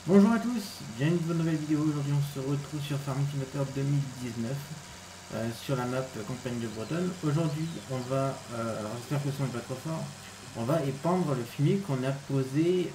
Bonjour à tous, bienvenue dans une nouvelle vidéo. Aujourd'hui on se retrouve sur Farming Simulator 2019 sur la map Campagne de Bretonne. Aujourd'hui on va, alors j'espère que le son n'est pas trop fort, on va épandre le fumier qu'on a posé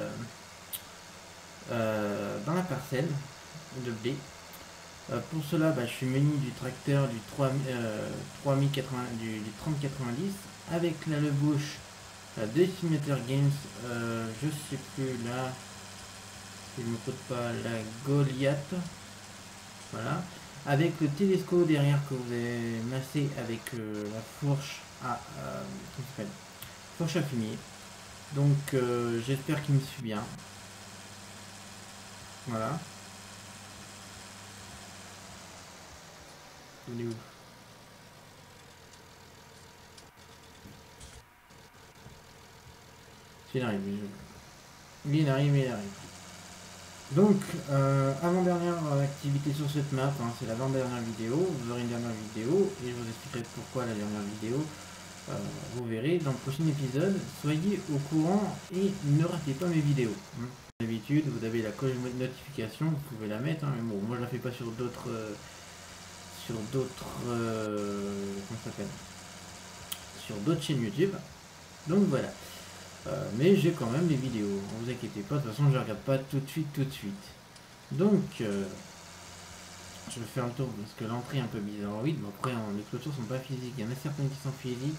dans la parcelle de blé. Pour cela je suis muni du tracteur du 3080, du 3090 avec la lebouche de Simulator Games, je sais plus là. Si je ne me trompe pas, la Goliath, voilà, avec le télescope derrière que vous avez massé avec la fourche à comment ça s'appelle, fourche à fumier. Donc j'espère qu'il me suit bien. Voilà. On est où? Il arrive, il arrive, il arrive. Donc, avant-dernière activité sur cette map, hein, c'est l'avant-dernière vidéo. Vous aurez une dernière vidéo et je vous expliquerai pourquoi la dernière vidéo. Vous verrez dans le prochain épisode. Soyez au courant et ne ratez pas mes vidéos. Hein. D'habitude, vous avez la cloche de notification, vous pouvez la mettre. Hein, mais bon, moi je la fais pas sur d'autres, comment ça s'appelle, sur d'autres chaînes YouTube. Donc voilà. Mais j'ai quand même les vidéos. Ne vous inquiétez pas. De toute façon, je regarde pas tout de suite. Donc, je vais faire le tour parce que l'entrée est un peu bizarre. Oui, mais après, les clôtures sont pas physiques. Il y en a certaines qui sont physiques.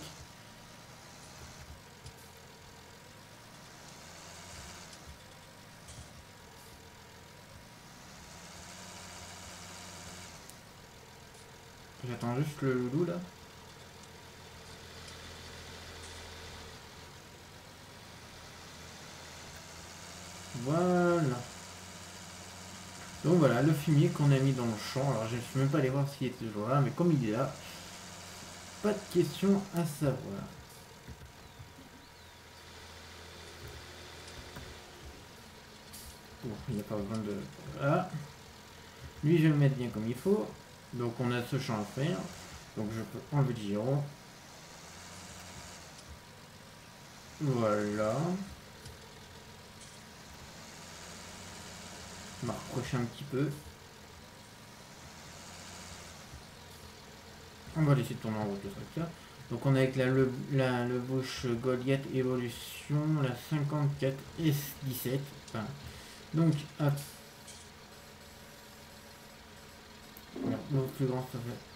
J'attends juste le loulou là. Voilà. Donc voilà, le fumier qu'on a mis dans le champ. Alors je ne suis même pas allé voir s'il est toujours là, mais comme il est là, pas de question à savoir. Bon, il n'y a pas besoin de... Voilà. Lui, je vais le mettre bien comme il faut. Donc on a ce champ à faire. Donc je peux enlever le giron. Voilà. On va rapprocher un petit peu. On va laisser tourner en route le tracteur. Donc on a avec la lebouche Goliath Evolution, la 54 S17. Enfin, donc, hop. Le plus grand, ça fait.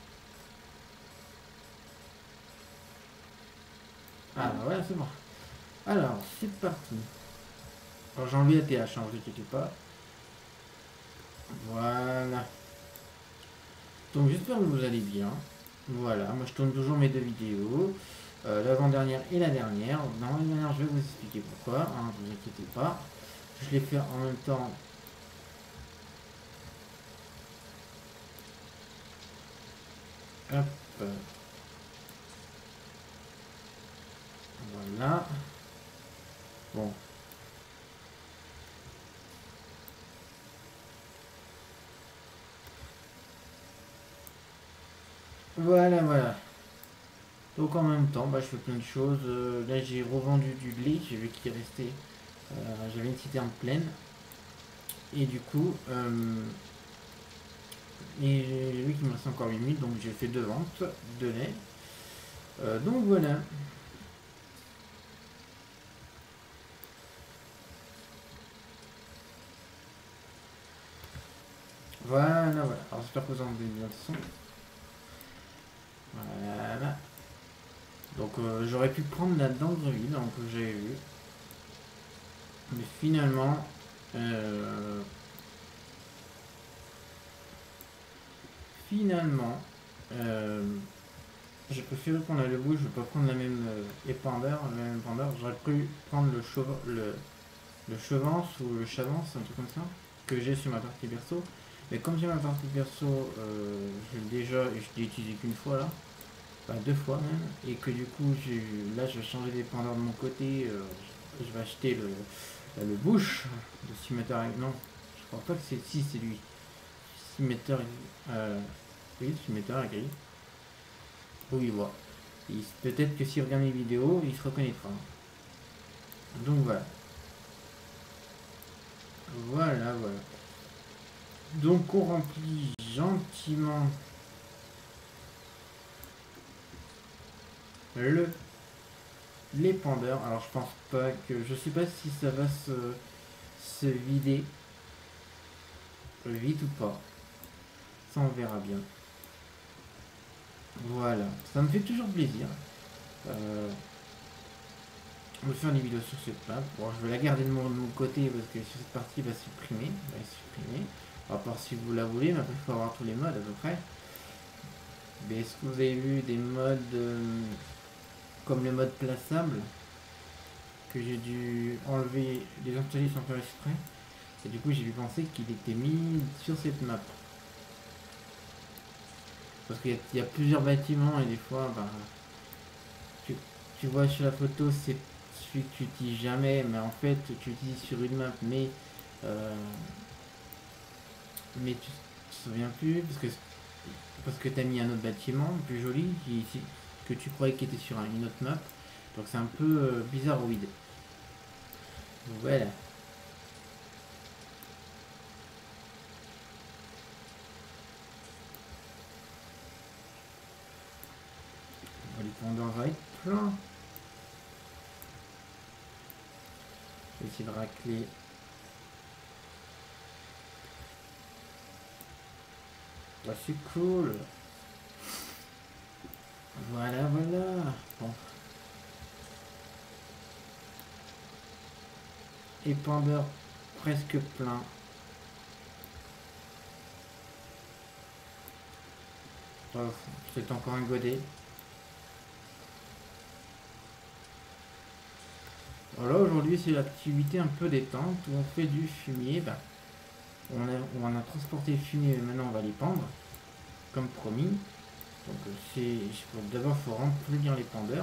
Ah, voilà, c'est bon. Alors, c'est parti. Alors, j'ai enlevé la TH, ne vous inquiétez pas. Voilà. Donc, j'espère que vous allez bien. Voilà, moi je tourne toujours mes deux vidéos. L'avant-dernière et la dernière. Dans la dernière, je vais vous expliquer pourquoi. Hein, ne vous inquiétez pas. Je l'ai fait en même temps. Hop. Voilà. Bon. Voilà. Donc en même temps, je fais plein de choses. Là j'ai revendu du lait, j'ai vu qu'il restait. J'avais une citerne pleine. Et du coup, et j'ai vu qu'il me restait encore 8000, donc j'ai fait deux ventes de lait. Donc voilà. Voilà. Alors j'espère que vous en avez bien le son. Voilà. Donc j'aurais pu prendre la d'Andreville hein, que j'avais vu. Mais finalement, euh, finalement, j'ai préféré prendre la lebouche. Je ne vais pas prendre la même épandeur. J'aurais pu prendre le chevance ou le chavance, un truc comme ça, que j'ai sur ma partie perso. Mais comme j'ai ma partie perso, je l'ai déjà et je l'ai utilisé qu'une fois là, enfin deux fois même, et que du coup là je vais changer d'épandeur de mon côté, je vais acheter le bouche de Scimitar. Non, je crois pas que c'est si c'est lui. Scimitar, oui, Scimitar gris. Oui, il voit. Peut-être que s'il regarde mes vidéos, il se reconnaîtra. Donc voilà. Voilà, voilà. Donc on remplit gentiment le l'épandeur. Alors je pense pas que... Je sais pas si ça va se vider vite ou pas. Ça on verra bien. Voilà. Ça me fait toujours plaisir. De faire des vidéos sur cette map. Bon, je vais la garder de mon côté parce que sur cette partie va supprimer. Va supprimer. À part si vous la voulez, mais après il faut avoir tous les modes à peu près. Mais est-ce que vous avez vu des modes comme le mode plaçable que j'ai dû enlever, désinstaller sans faire exprès? Et du coup j'ai dû penser qu'il était mis sur cette map. Parce qu'il y a plusieurs bâtiments et des fois bah, tu vois sur la photo c'est celui que tu utilises jamais, mais en fait tu utilises sur une map, mais tu te souviens plus parce que tu as mis un autre bâtiment plus joli que tu croyais qu'il était sur une autre map. Donc c'est un peu bizarroïde. Voilà. Les pendants va être plein. Je vais essayer de racler. Bah, c'est cool. Voilà, voilà. Bon. Épandeur presque plein. Oh, c'est encore un godet. Voilà, aujourd'hui c'est l'activité un peu détente où on fait du fumier. Bah, on a transporté le fumier, mais maintenant on va les pendre, comme promis. Donc d'abord il faut remplir les pendeurs.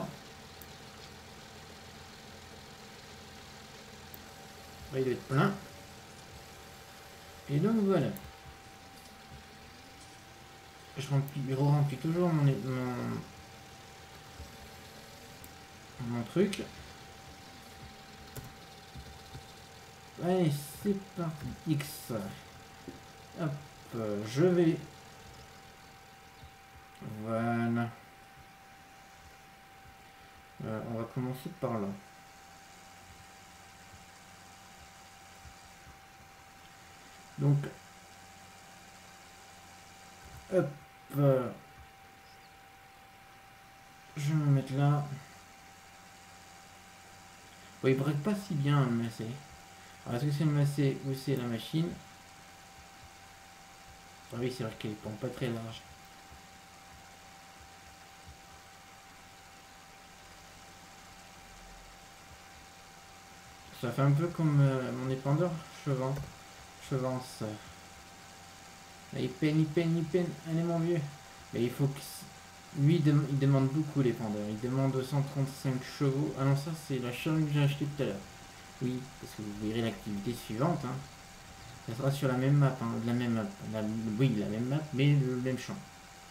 Là, il doit être plein. Et donc voilà. Je remplis toujours mon truc. Allez, c'est parti. X. Hop, je vais. Voilà. On va commencer par là. Donc, hop. Je vais me mettre là. Bon, il break pas si bien le macé. Alors, est-ce que c'est le macé ou c'est la machine? Ah oui, c'est vrai qu'il est pas très large. Ça fait un peu comme mon épandeur chevance. Là, il peine. Allez, mon vieux. Mais il faut que. Lui, il demande beaucoup l'épandeur. Il demande 135 chevaux. Ah non, ça, c'est la charrue que j'ai acheté tout à l'heure. Oui, parce que vous verrez l'activité suivante. Hein. Ça sera sur la même map. Hein, la même map. Oui, la même map, mais le même champ.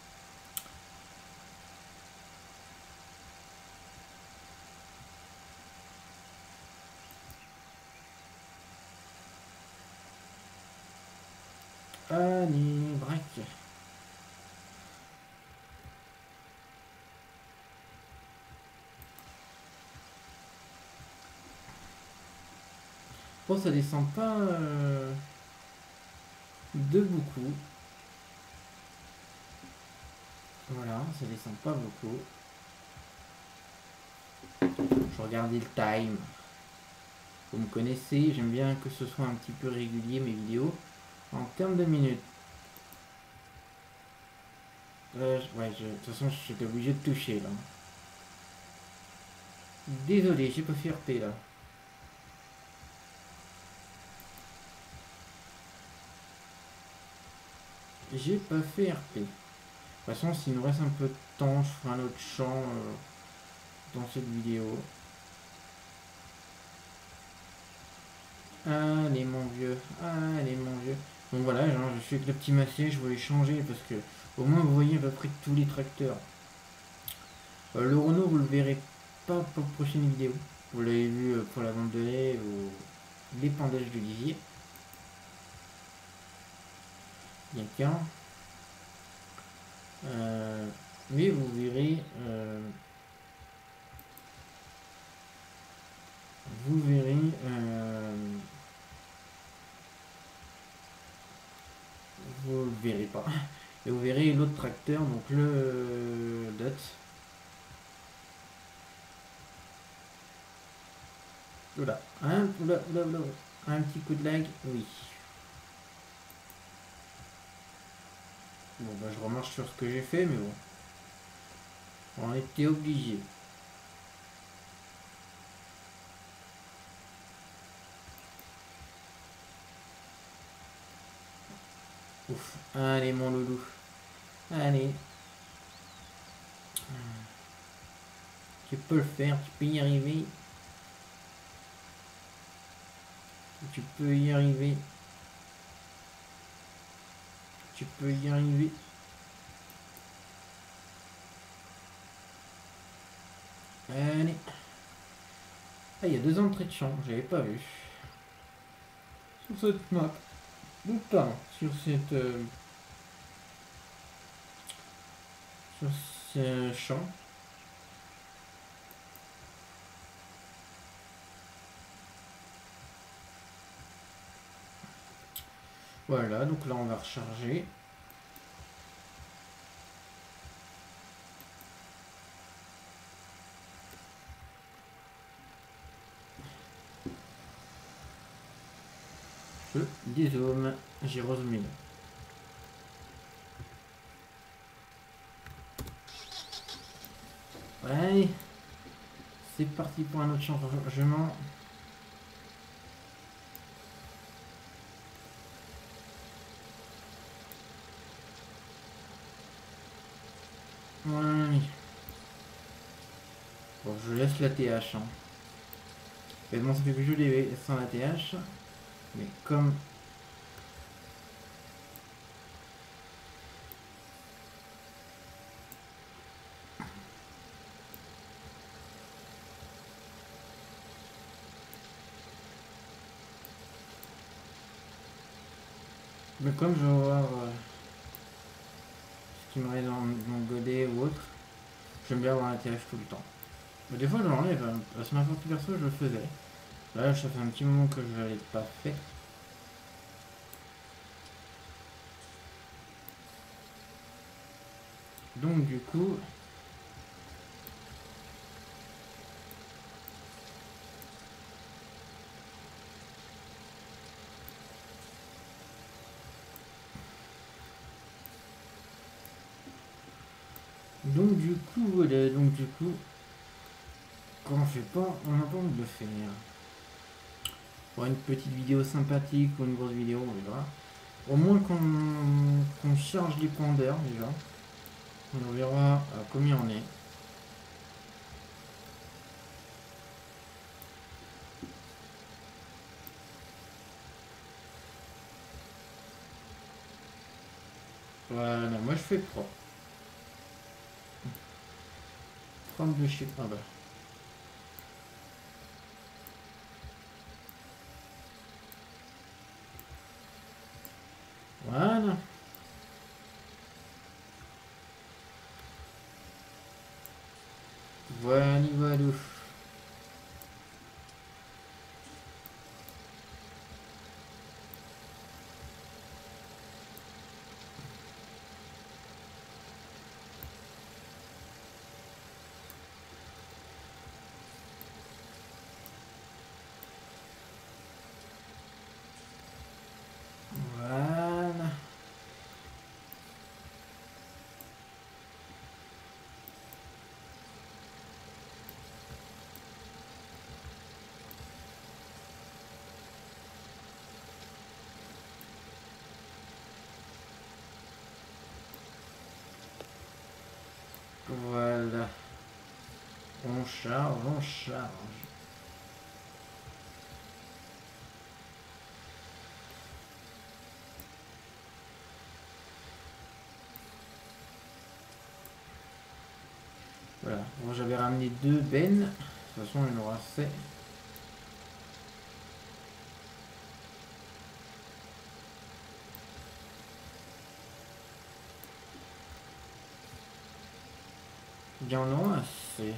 Allez, braque. Bon, ça descend pas de beaucoup. Voilà, ça descend pas beaucoup. Je regardais le time. Vous me connaissez, j'aime bien que ce soit un petit peu régulier mes vidéos. En termes de minutes. Ouais, de toute façon, j'étais obligé de toucher là. Désolé, j'ai pas fait RP là. J'ai pas fait RP. De toute façon, s'il nous reste un peu de temps, je ferai un autre champ dans cette vidéo. Allez mon vieux, allez mon vieux. Donc voilà, genre, je suis avec le petit macé, je voulais changer parce que au moins vous voyez à peu près tous les tracteurs. Le Renault, vous le verrez pas pour la prochaine vidéo. Vous l'avez vu pour la vente de lait ou l'épandage de lisier. il y a qu'un. Mais vous verrez, vous verrez, vous le verrez pas. Et vous verrez l'autre tracteur, donc le DOT. Oula, oula, un petit coup de lag, oui. Bon, bah je remarche sur ce que j'ai fait, mais bon. On était obligé. Ouf, allez mon loulou. Allez. Tu peux le faire, tu peux y arriver. Tu peux y arriver. Tu peux y arriver. Allez. Ah, il y a 2 entrées de champ, j'avais pas vu. Sur cette map. Ou pas, sur cette... sur ce champ. Voilà, donc là on va recharger. Je dézoome, j'ai rezoomé. Ouais, c'est parti pour un autre chargement. Ouais. Bon, je laisse la TH. Hein. Mais bon, ça fait plus joli sans la TH. Mais comme... Mais comme je vais voir ce qui me reste dans mon godet ou autre, j'aime bien avoir la TH tout le temps. Mais des fois je l'enlève, parce que n'importe quel perso je le faisais. Là ça fait un petit moment que je ne l'ai pas fait. Donc du coup... voilà, donc du coup, quand on fait pas, on n'a pas envie de le faire. Pour une petite vidéo sympathique ou une grosse vidéo, on verra. Au moins qu'on charge les points d'air déjà. On verra combien on est. Voilà, moi je fais propre. 32 chiffres. Ah bah. Voilà. Voilà, voilà. Voilà. Voilà. On charge, on charge. Voilà. Bon, j'avais ramené 2 bennes. De toute façon, il en aura fait. Bien, on aura assez.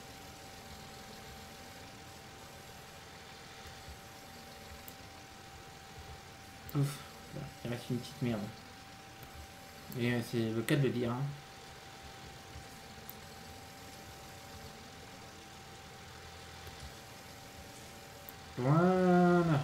Ouf, il reste une petite merde. Et c'est le cas de le dire. Hein. Voilà.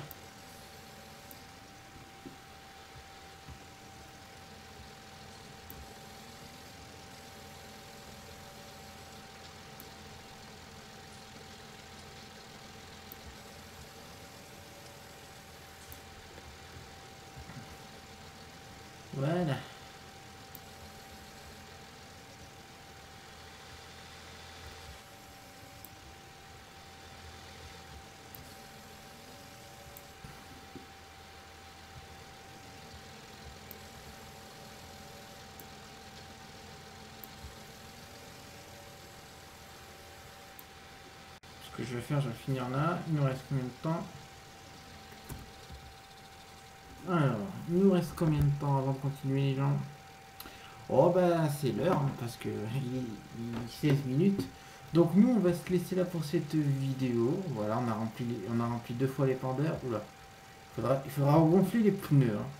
Voilà. Ce que je vais faire, je vais finir là. Il nous reste combien de temps? Alors, il nous reste combien de temps avant de continuer les gens? Oh bah c'est l'heure, hein, parce que il est 16 minutes. Donc nous on va se laisser là pour cette vidéo. Voilà, on a rempli 2 fois les pendeurs. Oula, il faudra gonfler les pneus. Hein.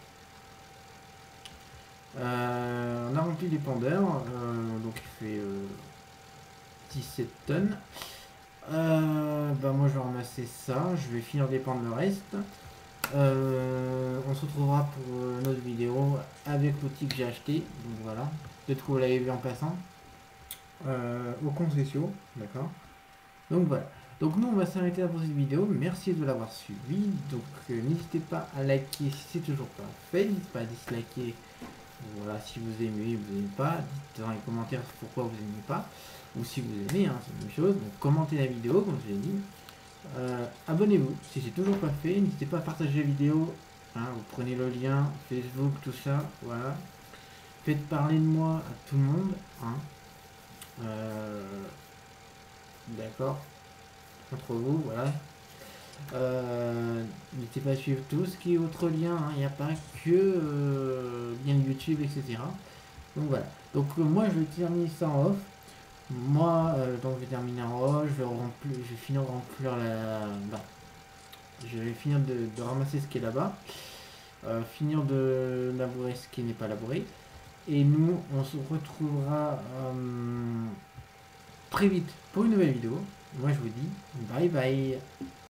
On a rempli les pendeurs, donc il fait 17 tonnes. Bah moi je vais ramasser ça, je vais finir d'épandre le reste. On se retrouvera pour notre vidéo avec l'outil que j'ai acheté. Donc voilà, peut-être que vous l'avez vu en passant. Aux concessions, d'accord. Donc voilà. Donc nous on va s'arrêter là pour cette vidéo. Merci de l'avoir suivi. Donc n'hésitez pas à liker si c'est toujours pas fait. N'hésitez pas à disliker. Voilà, si vous aimez, vous n'aimez pas. Dites dans les commentaires pourquoi vous n'aimez pas. Ou si vous aimez, hein, c'est la même chose. Donc commentez la vidéo comme je l'ai dit. Abonnez-vous si c'est toujours pas fait. N'hésitez pas à partager la vidéo. Hein, vous prenez le lien, Facebook, tout ça. Voilà. Faites parler de moi à tout le monde. Hein. D'accord. Entre vous, voilà. N'hésitez pas à suivre tout ce qui est autre lien. Hein. Il n'y a pas que lien YouTube, etc. Donc voilà. Donc moi je vais terminer ça en off. Moi, donc je vais terminer en off. Je vais finir de remplir la. Bah, je vais finir de ramasser ce qui est là-bas. Finir de labourer ce qui n'est pas labouré. Et nous, on se retrouvera très vite pour une nouvelle vidéo. Moi, je vous dis bye bye.